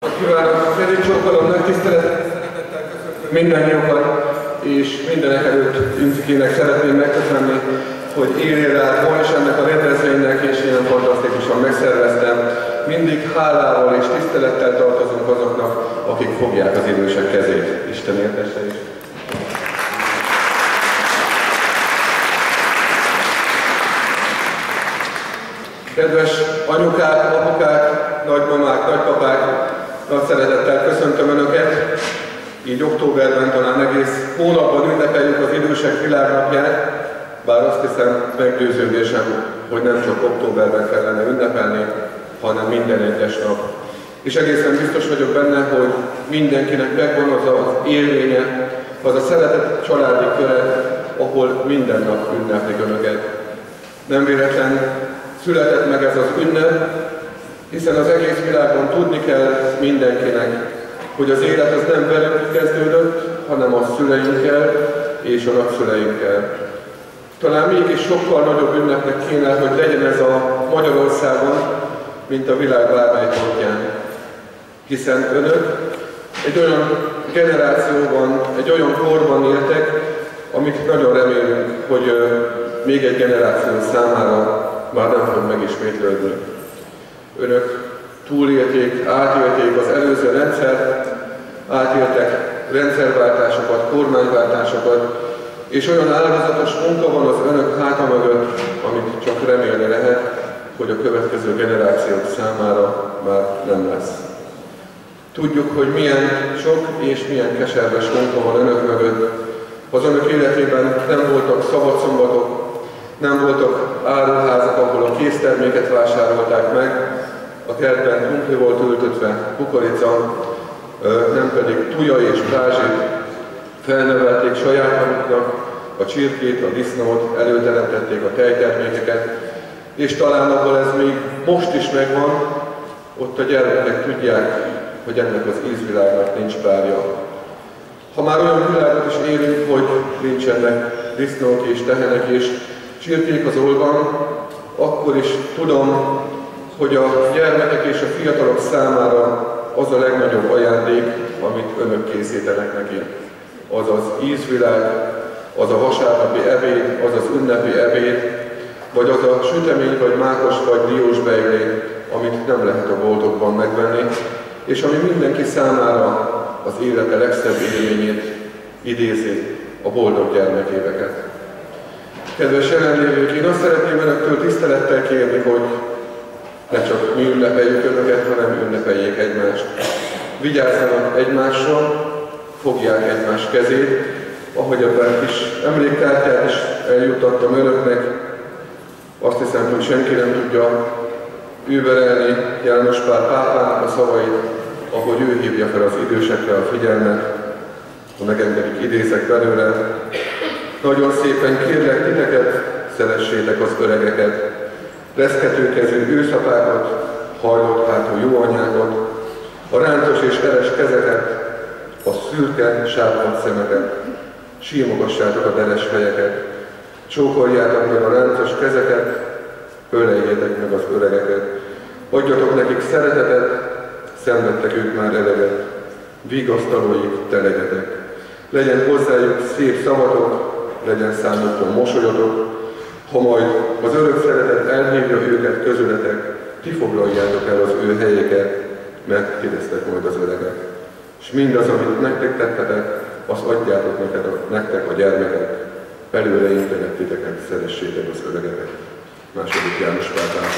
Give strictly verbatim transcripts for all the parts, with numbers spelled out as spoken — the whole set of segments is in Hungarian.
Kívánok, kezécsókolom, nagy tisztelettel, szeretettel köszöntöm mindannyiukat, és mindenek előtt Incikének szeretném megköszönni, hogy élén rá ma is ennek a rendezvénynek, és ilyen fantasztikusan megszerveztem. Mindig hálával és tisztelettel tartozunk azoknak, akik fogják az idősek kezét. Isten értesse is. Kedves anyukák, apukák, nagymamák, nagypapák, nagy szeretettel köszöntöm Önöket. Így októberben talán egész hónapban ünnepeljük az Idősek Világnapját, bár azt hiszem, meggyőződésem, hogy nem csak októberben kellene ünnepelni, hanem minden egyes nap. És egészen biztos vagyok benne, hogy mindenkinek megvan az az élménye, az a szeretett családi köre, ahol minden nap ünneplik Önöket. Nem véletlen született meg ez az ünnep, hiszen az egész világon tudni kell mindenkinek, hogy az élet az nem velünk kezdődött, hanem a szüleinkkel és a nagyszüleinkkel. Talán mégis sokkal nagyobb ünnepnek kéne, hogy legyen ez a Magyarországon, mint a világ bármely pontján. Hiszen Önök egy olyan generációban, egy olyan korban éltek, amit nagyon remélünk, hogy még egy generáció számára már nem fog megismétlődni. Önök túlélték, átélték az előző rendszert, átéltek rendszerváltásokat, kormányváltásokat, és olyan áldozatos munka van az Önök háta mögött, amit csak remélni lehet, hogy a következő generációk számára már nem lesz. Tudjuk, hogy milyen sok és milyen keserves munka van Önök mögött. Az Önök életében nem voltak szabadszombatok, nem voltak áruházak, ahol a készterméket vásárolták meg, a kertben krumpli volt ültetve, kukorica, nem pedig tuja és brázsit, felnevelték saját maguknak a csirkét, a disznót, előteremtették a tejtermékeket, és talán ahol ez még most is megvan, ott a gyermekek tudják, hogy ennek az ízvilágnak nincs párja. Ha már olyan világot is élünk, hogy nincsenek disznók és tehenek és csirkék az oldalon, akkor is tudom, hogy a gyermekek és a fiatalok számára az a legnagyobb ajándék, amit Önök készítenek neki. Az az ízvilág, az a vasárnapi ebéd, az az ünnepi ebéd, vagy az a sütemény, vagy mákos, vagy diós beigli, amit nem lehet a boltokban megvenni, és ami mindenki számára az élete legszebb élményét idézi, a boldog gyermekéveket. Kedves jelenlévők, én azt szeretném Önöktől tisztelettel kérni, hogy ne csak mi ünnepeljük Önöket, hanem ünnepeljék egymást. Vigyázzanak egymásra, fogják egymás kezét, ahogy ebben kis emlékkártyát is eljuttattam Önöknek. Azt hiszem, hogy senki nem tudja überelni János Pál pápának a szavait, ahogy ő hívja fel az idősekre a figyelmet, ha megengedik, idézek belőle. Nagyon szépen kérlek titeket, szeressétek az öregeket, reszketőkezű őszapákat, hajlott hátú jó anyákat, a ráncos és eres kezeket, a szürke, sápadt szemeket, símogassátok a deres fejeket, csókoljátok meg a ráncos kezeket, öleljétek meg az öregeket, adjatok nekik szeretetet, szenvedtek ők már eleget, vigasztalóik te legyetek. Legyen hozzájuk szép szavatok, legyen számukra mosolyotok, ha majd az örök szeretet elhívja őket közületek, ti foglaljátok el az ő helyéket, mert ti lesztek majd az öregek. És mindaz, amit nektek tettetek, azt adjátok neked a, nektek a gyermekek, előre integet titeket, szeressétek az öregeket. Második János Pál pápa.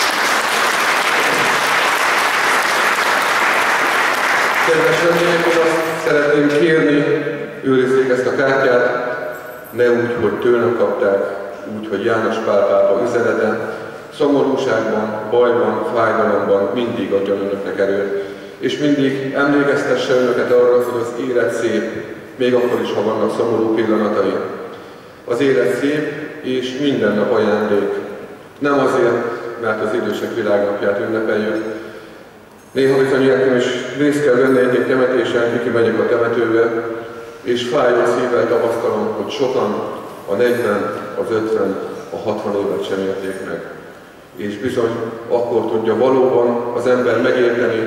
Kedves vendégek, azt szeretném kérni, őrizzék ezt a kártyát, ne úgy, hogy tőlem kapták, úgy, hogy János Pál pápa üzenete, szomorúságban, bajban, fájdalomban mindig adjon Önöknek erőt, és mindig emlékeztesse Önöket arra, hogy az élet szép, még akkor is, ha vannak szomorú pillanatai. Az élet szép, és minden nap ajándék. Nem azért, mert az Idősek Világnapját ünnepeljük. Néha bizony nekem is részt kell venni egy-egy temetésen, kimegyek a temetőbe, és fájó szívvel tapasztalom, hogy sokan a negyven, az ötven, a hatvan évet sem érték meg. És bizony akkor tudja valóban az ember megérteni,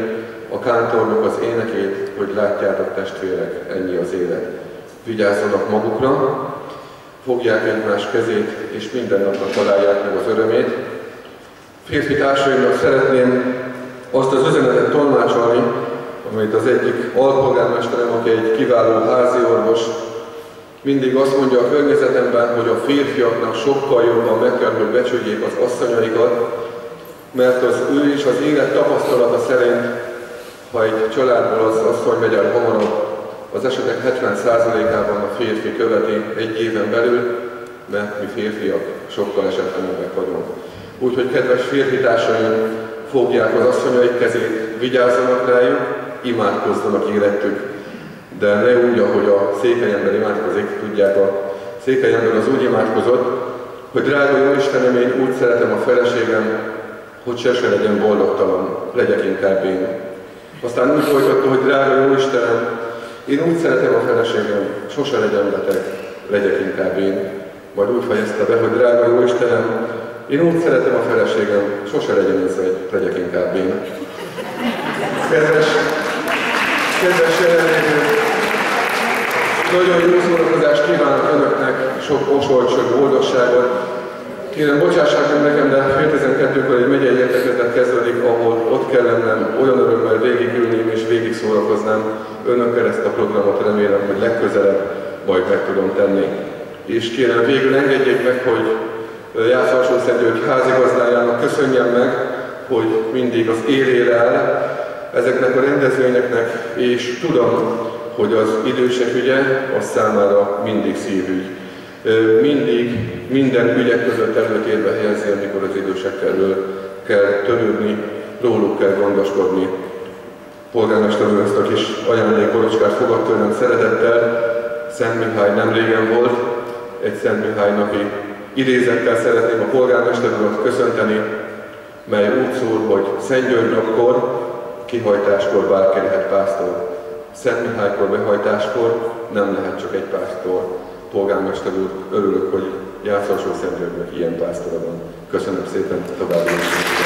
a kántornak az énekét, hogy látjátok testvérek, ennyi az élet. Vigyázzanak magukra, fogják egymás kezét, és minden napra találják meg az örömét. Férfi társaimnak szeretném azt az üzenetet tolmácsolni, amit az egyik alpolgármesterem, aki egy kiváló háziorvos, mindig azt mondja a környezetemben, hogy a férfiaknak sokkal jobban meg kell, hogy becsüljék az asszonyaikat, mert az ő is az élet tapasztalata szerint, ha egy családból az asszony megy el hamarabb, az esetek hetven százalékában a férfi követi egy éven belül, mert mi férfiak sokkal esetlenebbek vagyunk. Úgyhogy kedves férfi társaim, fogják az asszonyaik kezét, vigyázzanak rájuk, imádkozzanak érettük, de ne úgy, ahogy a székely ember imádkozik, tudják, a székely ember az úgy imádkozott, hogy drága jó Istenem, én úgy szeretem a feleségem, hogy sose legyen boldogtalan, legyek inkább én. Aztán úgy folytatta, hogy drága jó Istenem, én úgy szeretem a feleségem, sose legyen beteg, legyek inkább én. Majd úgy fejezte be, hogy drága jó Istenem, én úgy szeretem a feleségem, sose legyen izzagy, legyek inkább én. Kedves, kedves jelenlévők, nagyon jó szórakozást kívánok Önöknek, sok mosolyt, sok boldogságot. Kérem, bocsássák meg nekem, de fél tizenkettőkor egy megyei értekezlet kezdődik, ahol ott kell lennem, olyan örömmel végigülném és végig szórakoznám Önökkel ezt a programot, remélem, hogy legközelebb majd meg tudom tenni. És kérem, végül engedjék meg, hogy Jász Alsó-Szentgyörgy házigazdájának köszönjem meg, hogy mindig az élére áll ezeknek a rendezvényeknek, és tudom, hogy az idősek ügye az számára mindig szívügy. Mindig minden ügyek között előtérbe helyezi, amikor az idősekkel kell törődni, róluk kell gondoskodni. Polgármester úr ezt a kis ajándékborocskát fogadt tőlem szeretettel. Szent Mihály nem régen volt, egy Szent Mihály napi idézettel szeretném a polgármester urat köszönteni, mely úgy szól, hogy Szent György napkor, kihajtáskor bárki lehet pásztor. Szent Mihálykor behajtáskor nem lehet csak egy pásztor. Polgármester úr, örülök, hogy Jász Alsó-Szentgyörgynek ilyen pásztora van. Köszönöm szépen, további.